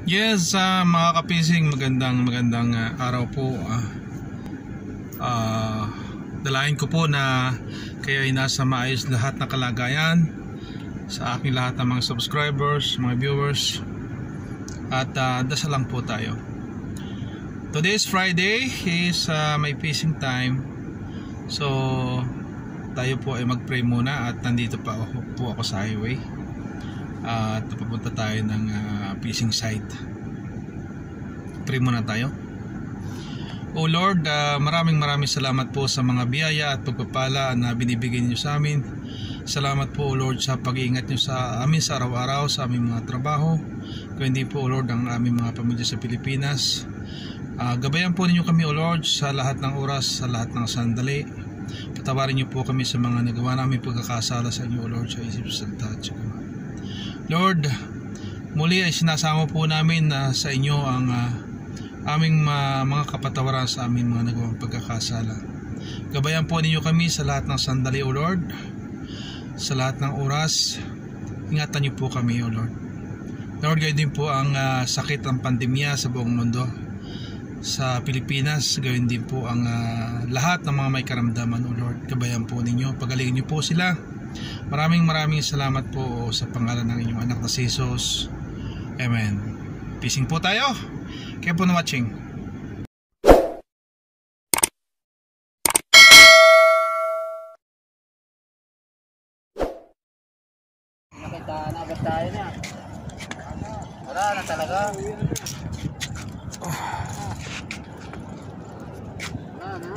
Yes, mga kapising, magandang araw po. Dalayan ko po na kayo ay nasa maayos lahat na kalagayan sa aking lahat ng mga subscribers, mga viewers, at dasal lang po tayo. Today is Friday, is my fishing time. So tayo po ay mag-pray muna at nandito pa ako sa highway. At papunta tayo ng fishing site. Pray muna tayo. O Lord, maraming salamat po sa mga biyaya at pagpapala na binibigay niyo sa amin. Salamat po, O Lord, sa pag-iingat niyo sa amin sa araw-araw, sa aming mga trabaho. Kaya hindi po, O Lord, ang aming mga pamilya sa Pilipinas. Gabayan po ninyo kami, O Lord, sa lahat ng oras, sa lahat ng sandali. Patawarin niyo po kami sa mga nagawa namin pagkakasala sa inyo, O Lord, sa isip, salita at saka. Lord, muli ay sinasama po namin sa inyo ang aming mga kapatawaran sa aming mga nagawang pagkakasala. Gabayan po ninyo kami sa lahat ng sandali, O Lord, sa lahat ng oras. Ingatan niyo po kami, O Lord. Lord, gayon din po ang sakit ng pandemya sa buong mundo. Sa Pilipinas, gayon din po ang lahat ng mga may karamdaman, O Lord. Gabayan po ninyo, pagalingin niyo po sila. Maraming salamat po sa pangalan ng inyong anak na si Jesus. Amen. Fishing po tayo. Kaya po na watching. Nakita na agad tayo niya. Wala na talaga. Wala na.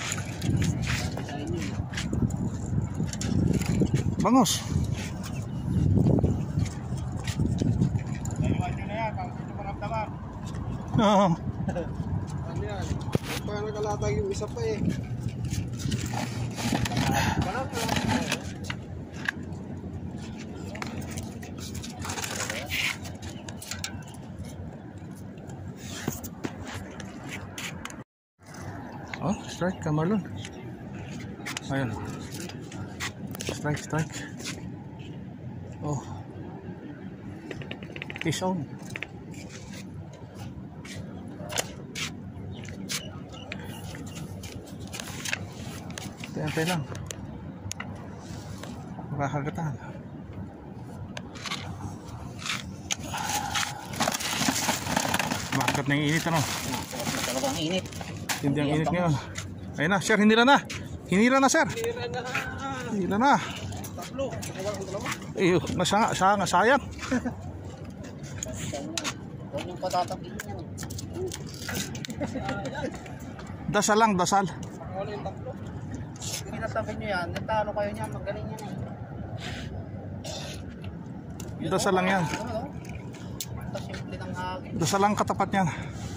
Bangos. Dalawa nyo na yan, kung gusto maramdaman. Oo. Ano yan? Parang nakalatag yung isa pa eh. Oh, strike ka Marlon. Ayun. Strike. Oh. Fish on. Tentay lang. Makakagatan. Makagat na yung init ano? Talagang init. Hindi ang init ngayon. Ayun na, sir, hinira na. Hinira na, sir. Hinira na. Tatlo. Ayun, sayang. Huwag yung patatapin yan. Dasal lang, dasal. Wala yung tatlo. Pinatapin nyo yan, natalo kayo niyan, magaling yan eh. Dasal lang yan. Simple ng hagin. Dasal lang katapat niyan.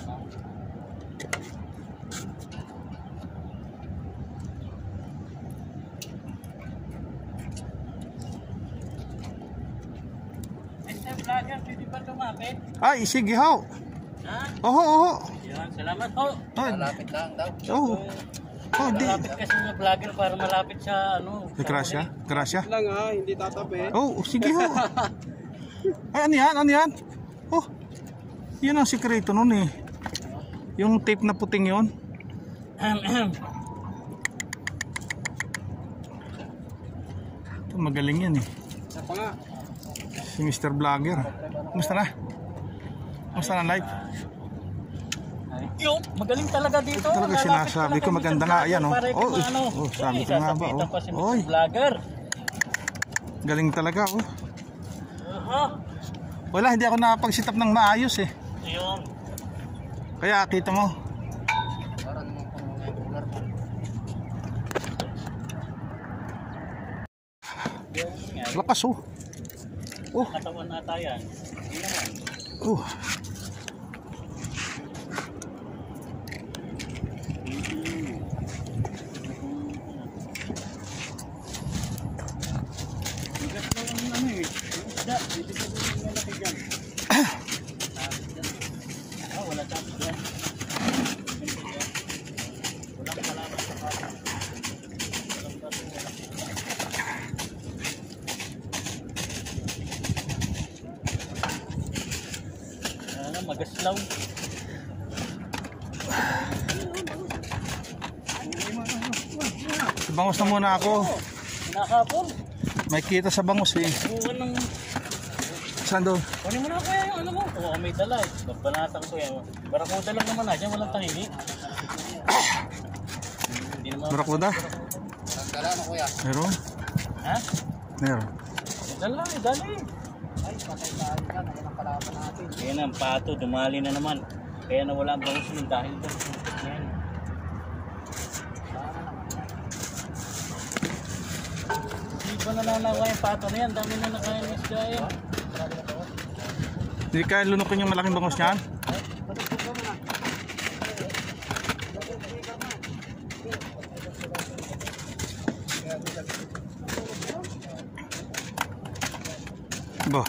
Pwede ba lumapit? Ay, sige ho. Ha? Oho. Yan, salamat ho. Ay, Malapit lang daw. oh. Oh, di. Malapit kasi ng vlogger para malapit sa ano. Gracia. Lang ha, hindi tatabi. Oh, sige ho. Ay, ano yan? Oh, yun ang sikreto nun eh. Yung tape na puting yun. Ito, magaling yan eh. Isa pa nga. Si Mr. Vlogger. Kumusta na? Kumusta na live? Yo, magaling talaga dito. Talaga sinasabi ko, maganda nga yan oh. Oh, sabi ko nga ba oh. Oy, Vlogger. galing talaga oh. Aha. Wala, hindi ako nakapag-sit up ng maayos eh. Ayun. Kaya kita mo. Lakas oh. Oh. Katawan ata yan. Oh. Wala tapos yan. magaslaw. Bangus na muna ako. Nakapon. May kita sa bangus eh. Buwan ng... Saan doon? Kunin mo na kuya yung ano mo. Oo, may dala eh. Banatan ko yan. Barakuda lang naman na. Diyan walang tahimik. Barakuda? Dala na kuya. Meron? Ha? Meron. Dala eh, dala eh. Ay, patay tayo dyan. Ayan ang kalaban natin. Ayan ang pato. Dumali na naman. Kaya nawala ang bangus nun dahil doon. Ayan. Hindi pa nananawa yung pato na yan. Dami na nakain ng isda yan. Hindi kaya lunukin yung malaking bangus niyan? Ba.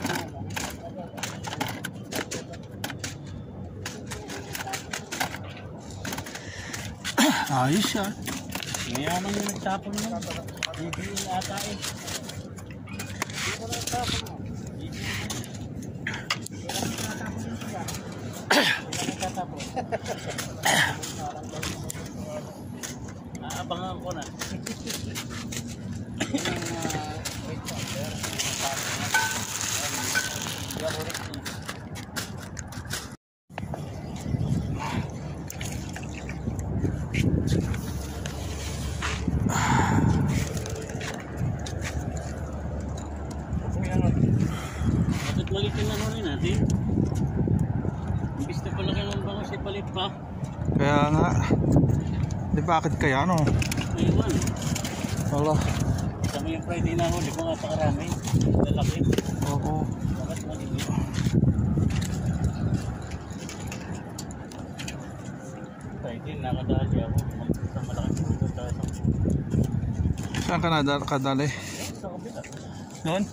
Ayos siya. Mayaman yung nagtapon mo. Bibiin ata eh. Aabangan ko na. Balikin na rin natin. Imbis na pala kayo ng bangus ipalit pa. Kaya nga. Di bakit kaya no? Ayun. Wala. Sama yung Friday na ako, di ko nga pakarami. Lalaki. Oo. Bakit maliit? Friday, nakadali ako. Sa malaking puto tayo sa puto. Saan ka nakadali? Sa kabila. Noon?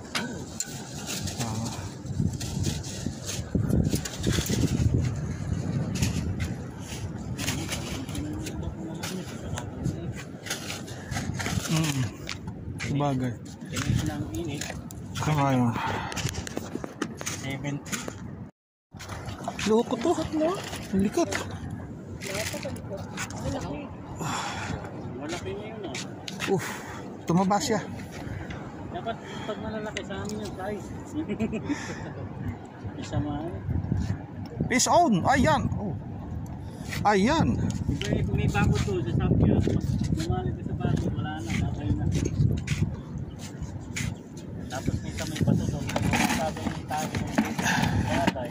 Bagay. Ganyan na ang init. Kamayo. 70. Loko to. Likat. Malaki na yun ah. Tumaba siya. Dapat pag malalaki sa amin yung size. Isamahan. Fish on. Ayan. Oh. Ayan. May bago to sa Sapia. Lumali ko sa bago. Wala na. Nakay na. Tapos kita may patutong. Sabi ng tayo ng batay.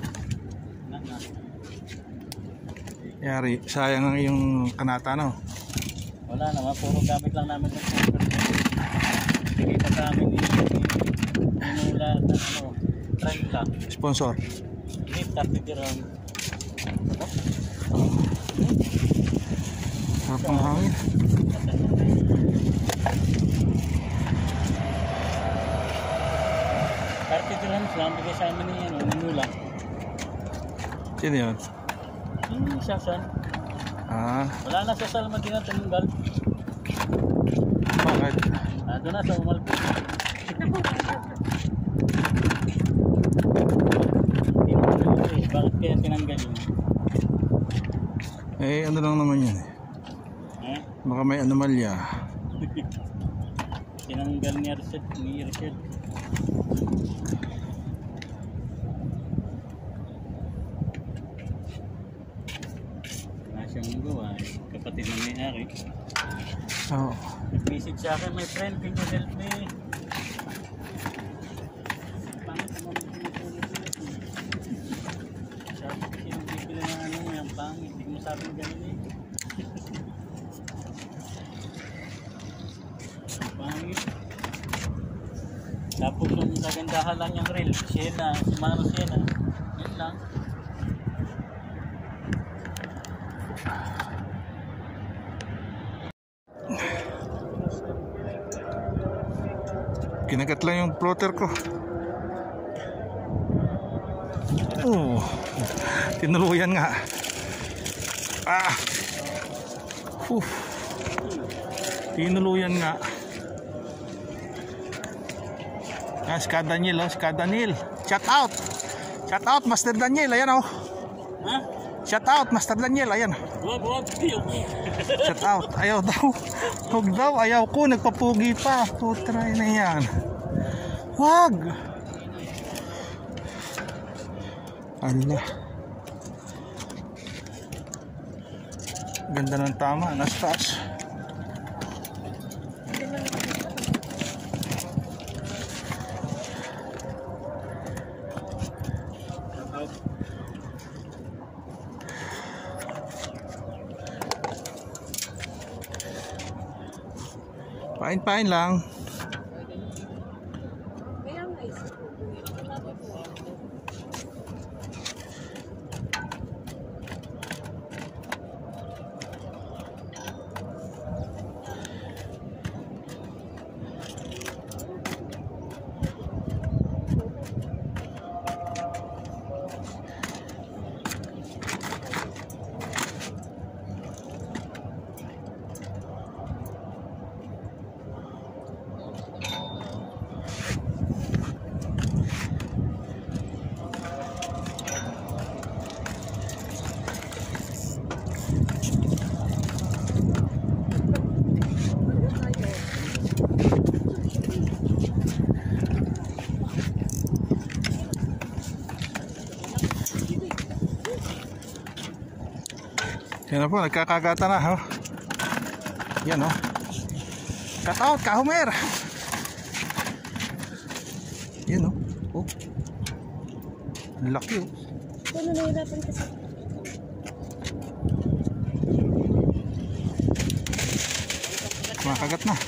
Yari. Sayang ang iyong kanata no. Wala naman. Puro gamit lang namin ng super. Kita sa amin inula na ano. 30. Sponsor. Hindi 30 dirham. Kapang hangin. $30 lang bigay sa amin ni ano, Nula. Sino yun? Yung sasan. Wala na sa Salma din na tumunggal. Bakit? Doon na sa Umalpo. Bakit kaya tinanggal yun? Eh ano lang naman yun eh. Baka may anomalya. Tinanggal ni Arset. Wala siyang gawa. Kapatid na may-ari. Oo. Nag-message sa akin, my friend, can you help me? Pangit naman mo sinusulit na ito. Sabi ko siya bibili ng ano mo yung pangit. Hindi mo sabing gano'n eh. Pangit. Tapos yung kagandahan lang yung reel. Siena, si Mano Siena. Yun lang. Kinagat lang yung plotter ko. Tinuluyan nga. Tinuluyan nga. Ska Daniel, Ska Daniel. Shout out. Shout out Master Daniel, ayan oh. Ha? Shout out Master Daniel, ayan. Wag. Shout out, ayaw daw. Huwag daw, ayaw ko, nagpapugi pa. Putray na yan. Wag. Ala. Ganda ng tama, nasa taas. Pain lang. Yan na po, nagkakagata na oh. Yan oh. Cut out, kahumer. Yan oh. Oh. Ang laki oh. Ano nahirapan kasi? Kumakagat na.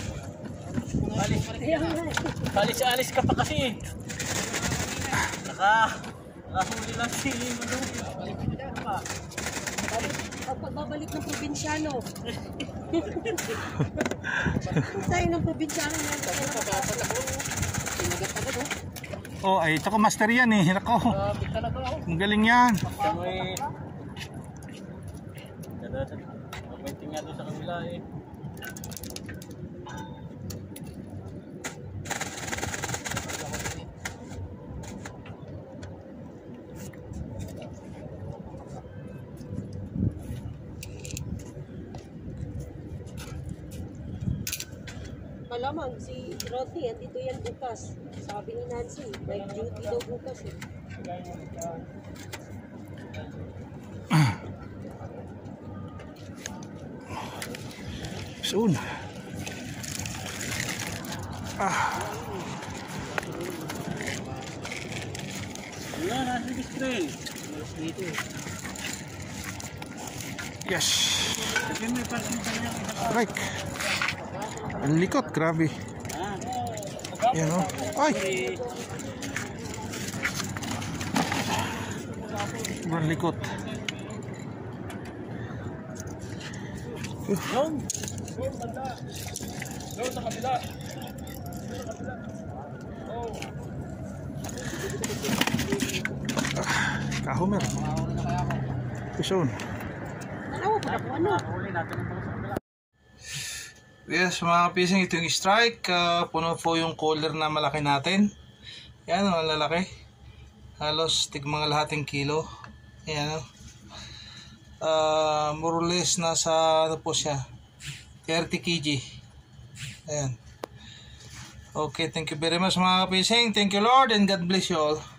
Alis ka pa kasi. Nakahuli lang si Manu. Ang pagbabalik ng probinsyano. Sa'yo ng probinsyano yan. Oh, ay ito ko master yan eh. Nako. Ang galing yan. May tingnan doon sa kabila eh. Malamang si Rodney, andito yan bukas. Sabi ni Nancy, may duty daw bukas eh. Soon. Wala, nasa screen. Yes. Kasi may parking pa niya. Strike. Ang likot, grabe. Yan o. Ay! Ang likot. Doon sa kabila. Kahumer. Pison. Ano ba po ano? Yes, mga kapising, ito yung strike. Puno po yung cooler na malaki natin. Yan o, lalaki. Halos tig mga lahating kilo. Yan o. More or less nasa ano po siya, 30 kg. Ayan. Okay, thank you very much mga kapising. Thank you Lord and God bless you all.